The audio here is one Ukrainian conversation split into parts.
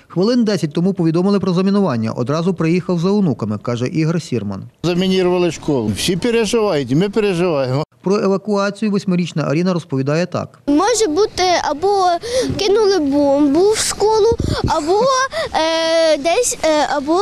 Хвилин 10 тому повідомили про замінування. Одразу приїхав за онуками, каже Ігор Сірман. Замінірували школу. Всі переживають, ми переживаємо. Про евакуацію 8-річна Аріна розповідає так. Може бути, або кинули бомбу в школу, або десь, або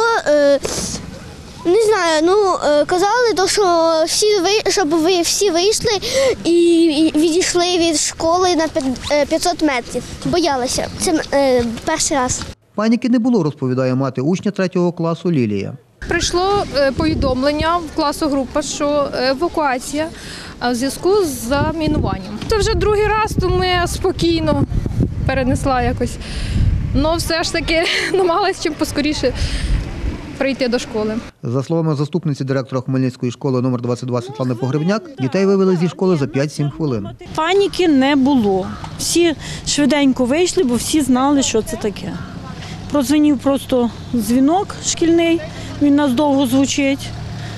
не знаю, казали, що щоб ви всі вийшли і відійшли від школи на 500 метрів. Боялася. Це перший раз. Паніки не було, розповідає мати учня 3 класу Лілія. Прийшло повідомлення в класу група, що евакуація в зв'язку з замінуванням. Це вже другий раз, тому я спокійно перенесла якось. Ну, все ж таки намагалась чим поскоріше прийти до школи. За словами заступниці директора Хмельницької школи номер 22 Світлани Погребняк, дітей вивели зі школи за 5-7 хвилин. Паніки не було. Всі швиденько вийшли, бо всі знали, що це таке. Прозвонив просто дзвінок шкільний, він нас довго звучить.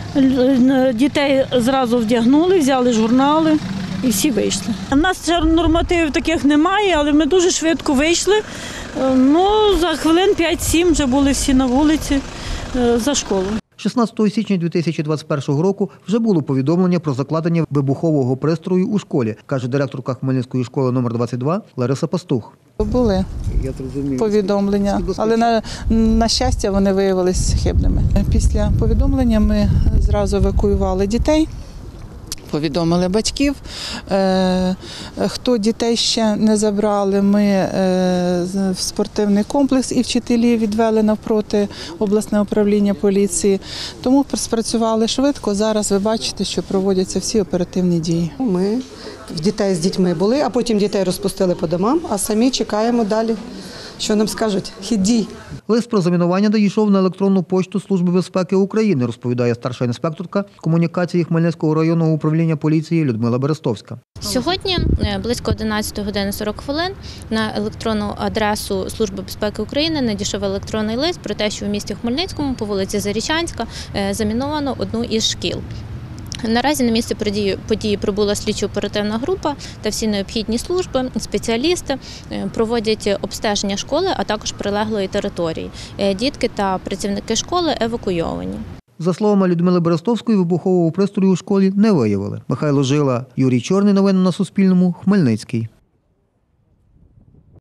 Дітей зразу вдягнули, взяли журнали і всі вийшли. У нас ще нормативів таких немає, але ми дуже швидко вийшли. За хвилин 5-7 вже були всі на вулиці за школу. 16 січня 2021 року вже було повідомлення про закладення вибухового пристрою у школі, каже директорка Хмельницької школи номер 22 Лариса Пастух. Були повідомлення, але на щастя вони виявилися хибними. Після повідомлення ми зразу евакуювали дітей. Повідомили батьків. Хто дітей ще не забрали, ми в спортивний комплекс і вчителі відвели навпроти обласне управління поліції. Тому спрацювали швидко. Зараз ви бачите, що проводяться всі оперативні дії. Ми в дітей з дітьми були, а потім дітей розпустили по домам, а самі чекаємо далі, що нам скажуть. Хід дій. Лист про замінування надійшов на електронну пошту Служби безпеки України, розповідає старша інспекторка комунікації Хмельницького районного управління поліції Людмила Берестовська. Сьогодні близько 11 години 40 хвилин на електронну адресу Служби безпеки України надійшов електронний лист про те, що в місті Хмельницькому по вулиці Зарічанська заміновано одну із шкіл. Наразі на місце події прибула слідчо-оперативна група та всі необхідні служби, спеціалісти проводять обстеження школи, а також прилеглої території. Дітки та працівники школи евакуйовані. За словами Людмили Берестовської, вибухового пристрою у школі не виявили. Михайло Жила, Юрій Чорний. Новини на Суспільному. Хмельницький.